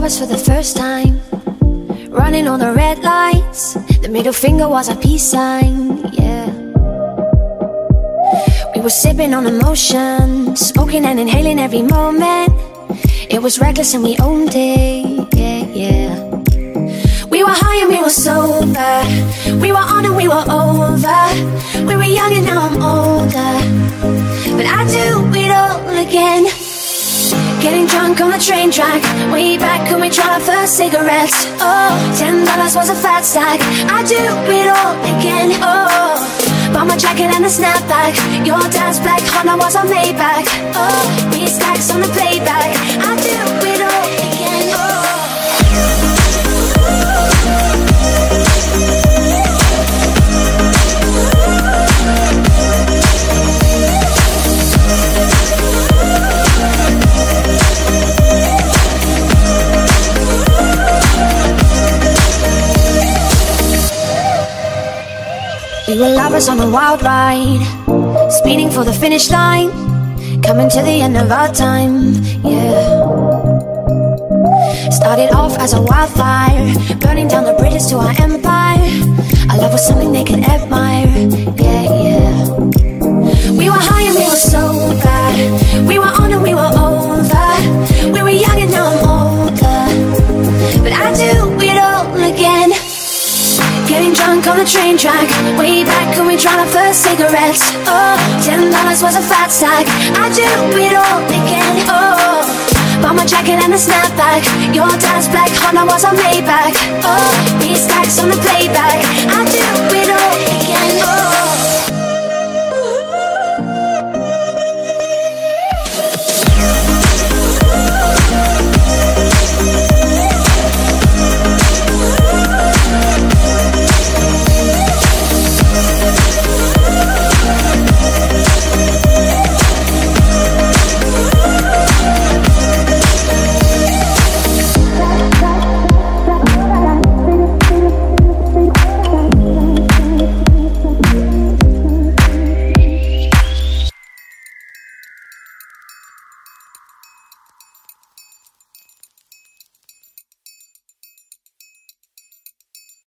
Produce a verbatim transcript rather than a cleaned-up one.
lovers for the first time, running on the red lights. The middle finger was a peace sign, yeah. We were sipping on emotion, smoking and inhaling every moment. It was reckless and we owned it, yeah, yeah. We were high and we were sober, we were on and we were over. We were young and now I'm older, but I do it all again. Getting drunk on the train track, way back when we tried our first cigarettes. Oh, ten dollars was a fat stack. I do it all again. Oh, bought my jacket and a snapback. Your dad's black Honda was a Maybach. Oh, we stacks on the playback. I do it all again. Oh. We were lovers on a wild ride, speeding for the finish line, coming to the end of our time, yeah. Started off as a wildfire, burning down the bridges to our empire. Our love was something they could admire, yeah, yeah. We were high and we were sober, we were on and we were over. We were young and now I'm older, but I do it all again. Getting drunk on the train track, way back when we tried our first cigarettes. Oh, ten dollars was a fat stack. I do it all again. Oh, bought my jacket and a snapback. Your dad's black Honda was a Maybach. Oh, we stacks on the playback. I do it all